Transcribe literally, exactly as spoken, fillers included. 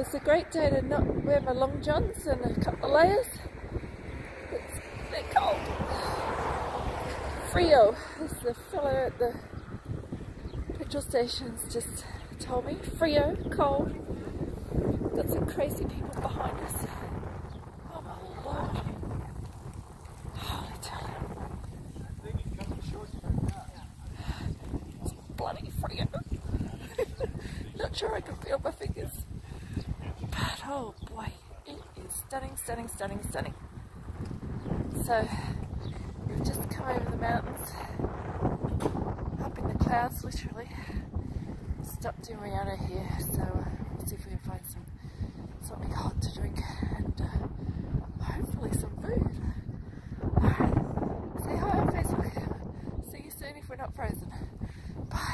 It's a great day to not wear my long johns and a couple of layers. It's they're cold. Frio, as the fellow at the petrol stations just told me. Frio, cold. Got some crazy people behind us. Oh my lord. Holy tally. It's bloody Frio. Not sure I can feel my fingers. But oh boy, it is stunning, stunning, stunning, stunning. So we've just come over the mountains, up in the clouds literally. Stopped in Riano here, so uh, we'll see if we can find some something hot to drink and uh, hopefully some food. Alright, say hi on Facebook. See you soon if we're not frozen. Bye.